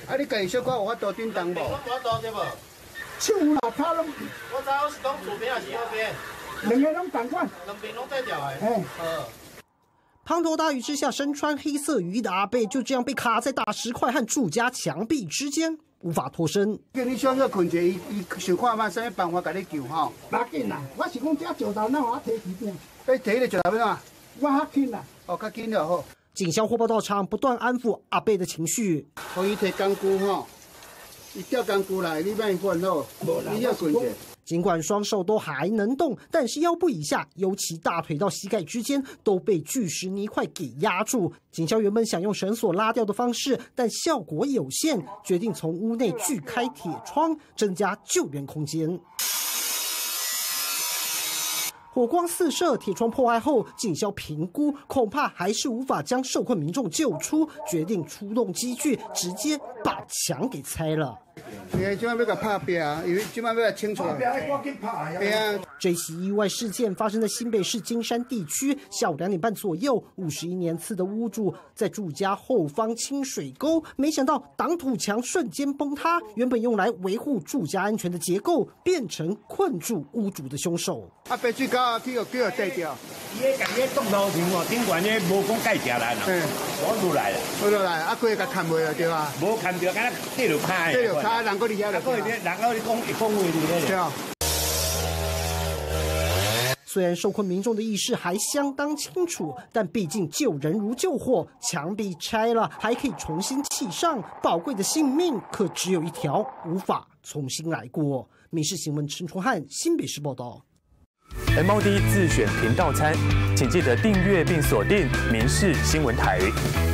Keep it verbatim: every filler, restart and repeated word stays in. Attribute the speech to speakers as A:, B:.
A: 啊，你家己小可有法度叮当无？
B: 我法度对无？
A: 手啦，脚拢。
B: 我知我是讲左边还是右边？
A: 两个拢同款，
B: 两边拢在掉诶。
A: 哎。
B: 呃。
C: 滂沱大雨之下，身穿黑色雨衣的阿伯就这样被卡在大石块和住家墙壁之间，无法脱身。
A: 叫你小小困者，伊伊想看嘛，啥物办法甲你救吼？无要紧啦，我是讲这石头哪我提起点？你提你石头要哪？我较紧啦，哦，较紧就好。
C: 警消获报到场，不断安抚阿伯的情绪。
A: 可以提工具吼，伊掉工具来，你莫烦恼，你要困者。
C: 尽管双手都还能动，但是腰部以下，尤其大腿到膝盖之间，都被巨石泥块给压住。警消原本想用绳索拉掉的方式，但效果有限，决定从屋内锯开铁窗，增加救援空间。 火光四射，铁窗破坏后，警消评估恐怕还是无法将受困民众救出，决定出动机具，直接把墙给拆了。
A: 因为今晚要甲拍壁啊，因为今晚要来清楚。对啊。
C: 这起意外事件发生在新北市金山地区，下午两点半左右，五十一年次的屋主在住家后方清水沟，没想到挡土墙瞬间崩塌，原本用来维护住家安全的结构，变成困住屋主的凶手。
A: 啊，白水沟去个叫地掉。
D: 伊迄家己冻头墙哦，顶悬咧无讲盖食来啦，我落来啦，
A: 落落来，啊，佢甲砍袂了对啊？
D: 无砍着，敢若跌落拍。跌落
A: 拍，人个厉害了。
D: 人个你讲一讲话就
A: 对啊。
C: 虽然受困民众的意识还相当清楚，但毕竟救人如救火，墙壁拆了还可以重新砌上，宝贵的性命可只有一条，无法重新来过。民视新闻陈崇汉新北市报道。
E: M O D 自选频道餐，请记得订阅并锁定民视新闻台。